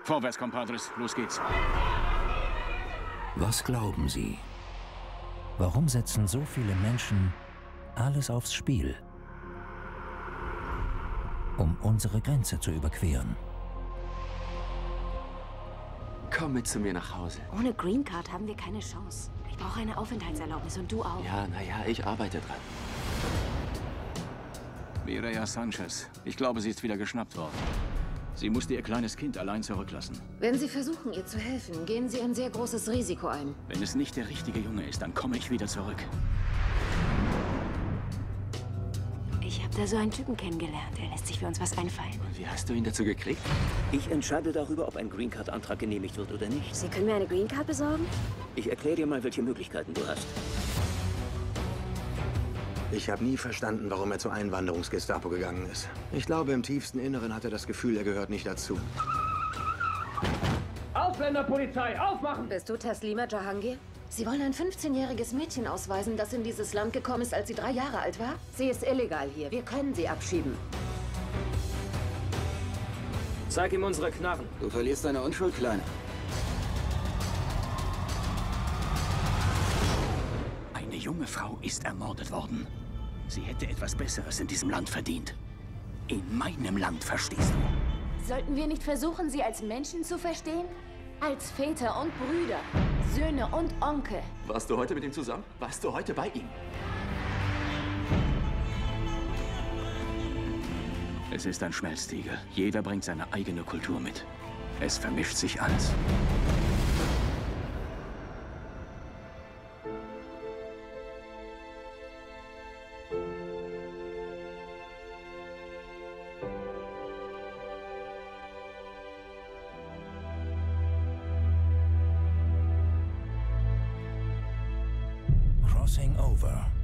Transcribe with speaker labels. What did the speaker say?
Speaker 1: Vorwärts, Compadres. Los geht's.
Speaker 2: Was glauben Sie? Warum setzen so viele Menschen alles aufs Spiel, um unsere Grenze zu überqueren?
Speaker 3: Komm mit zu mir nach Hause.
Speaker 4: Ohne Green Card haben wir keine Chance. Ich brauche eine Aufenthaltserlaubnis und du auch.
Speaker 3: Ja, naja, ich arbeite dran.
Speaker 1: Mireya Sanchez. Ich glaube, sie ist wieder geschnappt worden. Sie musste ihr kleines Kind allein zurücklassen.
Speaker 4: Wenn Sie versuchen, ihr zu helfen, gehen Sie ein sehr großes Risiko ein.
Speaker 1: Wenn es nicht der richtige Junge ist, dann komme ich wieder zurück.
Speaker 4: Ich habe da so einen Typen kennengelernt. Er lässt sich für uns was einfallen.
Speaker 3: Und wie hast du ihn dazu gekriegt?
Speaker 5: Ich entscheide darüber, ob ein Green Card Antrag genehmigt wird oder nicht.
Speaker 4: Sie können mir eine Green Card besorgen?
Speaker 5: Ich erkläre dir mal, welche Möglichkeiten du hast.
Speaker 6: Ich habe nie verstanden, warum er zur Einwanderungsgestapo gegangen ist. Ich glaube, im tiefsten Inneren hat er das Gefühl, er gehört nicht dazu.
Speaker 7: Ausländerpolizei, aufmachen!
Speaker 4: Bist du Taslima Jahangir? Sie wollen ein 15-jähriges Mädchen ausweisen, das in dieses Land gekommen ist, als sie 3 Jahre alt war? Sie ist illegal hier. Wir können sie abschieben.
Speaker 5: Zeig ihm unsere Knarren.
Speaker 6: Du verlierst deine Unschuld, Kleiner.
Speaker 1: Eine junge Frau ist ermordet worden. Sie hätte etwas Besseres in diesem Land verdient. In meinem Land, verstehst du?
Speaker 4: Sollten wir nicht versuchen, sie als Menschen zu verstehen? Als Väter und Brüder, Söhne und Onkel.
Speaker 3: Warst du heute mit ihm zusammen? Warst du heute bei ihm?
Speaker 1: Es ist ein Schmelztiegel. Jeder bringt seine eigene Kultur mit. Es vermischt sich alles.
Speaker 2: Crossing Over.